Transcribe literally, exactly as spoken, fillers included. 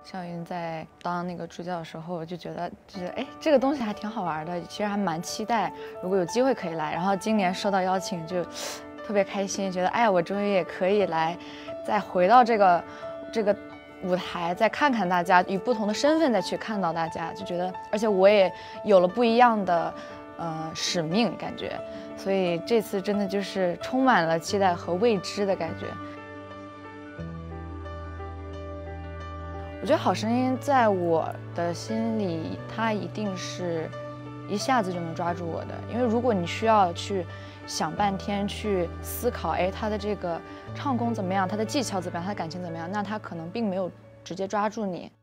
肖云在当那个主角的时候，我就觉得就是哎，这个东西还挺好玩的，其实还蛮期待，如果有机会可以来。然后今年收到邀请就特别开心，觉得哎，我终于也可以来，再回到这个这个舞台，再看看大家，以不同的身份再去看到大家，就觉得，而且我也有了不一样的呃使命感觉，所以这次真的就是充满了期待和未知的感觉。我觉得《好声音》在我的心里，它一定是一下子就能抓住我的。因为如果你需要去想半天去思考，哎，他的这个唱功怎么样，他的技巧怎么样，他的感情怎么样，那他可能并没有直接抓住你。